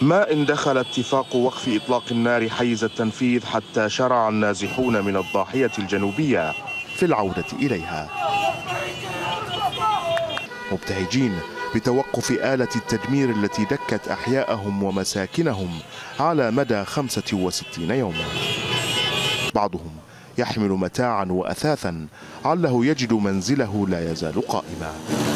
ما إن دخل اتفاق وقف إطلاق النار حيز التنفيذ حتى شرع النازحون من الضاحية الجنوبية في العودة إليها، مبتهجين بتوقف آلة التدمير التي دكت أحياءهم ومساكنهم على مدى 65 يوما. بعضهم يحمل متاعا وأثاثا عله يجد منزله لا يزال قائما،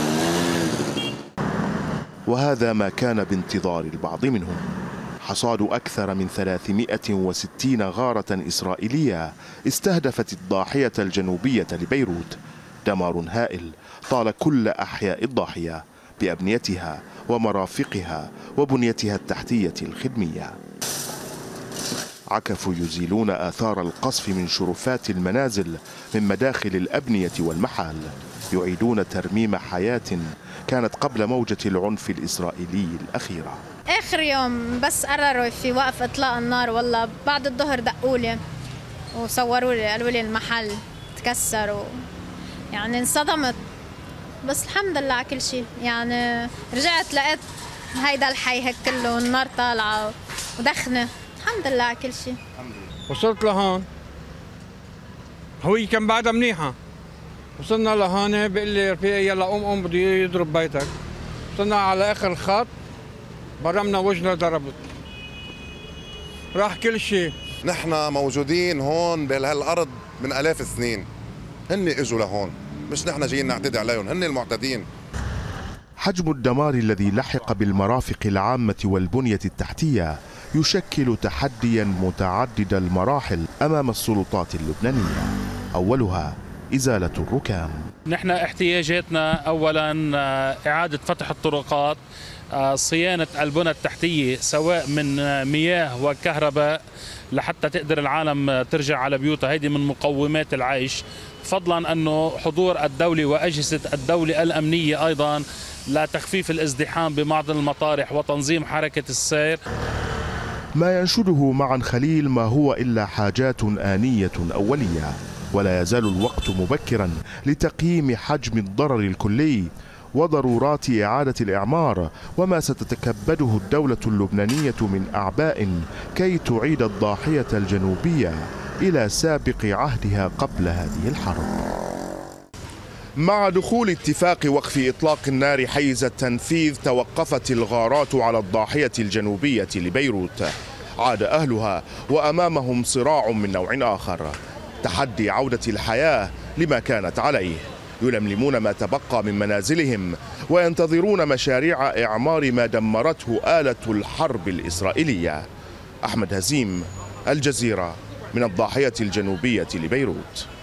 وهذا ما كان بانتظار البعض منهم. حصاد أكثر من 360 غارة إسرائيلية استهدفت الضاحية الجنوبية لبيروت، دمار هائل طال كل أحياء الضاحية بأبنيتها ومرافقها وبنيتها التحتية الخدمية. عكفوا يزيلون آثار القصف من شرفات المنازل من مداخل الأبنية والمحال، يعيدون ترميم حياة كانت قبل موجة العنف الإسرائيلي الأخيرة. آخر يوم بس قرروا في وقف إطلاق النار، والله بعد الظهر دقوا لي وصوروا لي، قالوا لي المحل تكسر يعني انصدمت، بس الحمد لله على كل شيء. يعني رجعت لقيت هيدا الحي هيك كله النار طالعة ودخنة، الحمد لله على كل شيء. وصلت لهون، هوي كان بعدها منيحة، وصلنا لهون بيقول لي رفيقي يلا قوم بده يضرب بيتك. وصلنا على آخر الخط برمنا وجهنا ضربت، راح كل شيء. نحن موجودين هون بهالارض من آلاف السنين، هن اجوا لهون، مش نحن جايين نعتدي عليهم، هن المعتدين. حجم الدمار الذي لحق بالمرافق العامة والبنية التحتية يشكل تحديا متعدد المراحل أمام السلطات اللبنانية، أولها إزالة الركام. نحن احتياجاتنا أولا إعادة فتح الطرقات، صيانة البنى التحتية سواء من مياه وكهرباء لحتى تقدر العالم ترجع على بيوتها، هيدي من مقومات العيش، فضلا أنه حضور الدولة وأجهزة الدولة الأمنية أيضا لتخفيف الازدحام بمعظم المطارح وتنظيم حركة السير. ما ينشده معا خليل ما هو إلا حاجات آنية أولية، ولا يزال الوقت مبكرا لتقييم حجم الضرر الكلي وضرورات إعادة الإعمار وما ستتكبده الدولة اللبنانية من أعباء كي تعيد الضاحية الجنوبية إلى سابق عهدها قبل هذه الحرب. مع دخول اتفاق وقف إطلاق النار حيز التنفيذ توقفت الغارات على الضاحية الجنوبية لبيروت، عاد أهلها وأمامهم صراع من نوع آخر، تحدي عودة الحياة لما كانت عليه. يلملمون ما تبقى من منازلهم وينتظرون مشاريع إعمار ما دمرته آلة الحرب الإسرائيلية. أحمد هزيم، الجزيرة، من الضاحية الجنوبية لبيروت.